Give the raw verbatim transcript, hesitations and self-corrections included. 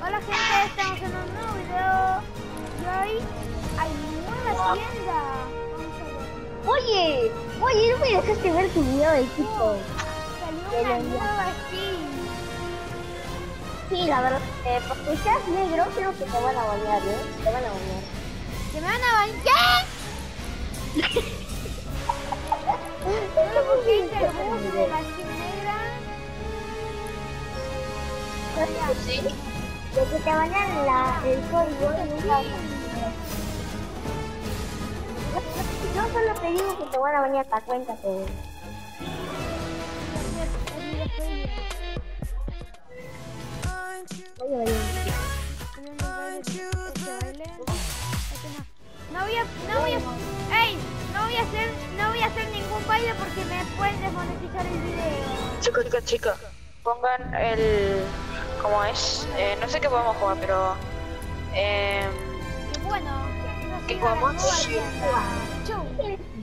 Hola gente, estamos en un nuevo video y hoy hay nueva tienda. Vamos a ver. Oye, oye, no me dejaste ver tu video de TikTok. Salió una nueva skin. Sí, la verdad, eh, porque seas negro, creo que te van a bañar, ¿eh? Te van a bañar. ¿Que me van a bañar? Solo porque es el gusto de la skin negra. Sí. De que te bañan la, el código nunca. No solo te digo que te van a bañar la cuenta, pero... Oye, oye. No voy a, no voy a, ey, no voy a hacer, no voy a hacer ningún baile porque me pueden desmonetizar el video. Chicos, chicos, chicos, pongan el, ¿cómo es? Eh, no sé qué podemos jugar, pero, eh, Bueno, ¿qué jugamos? Chau.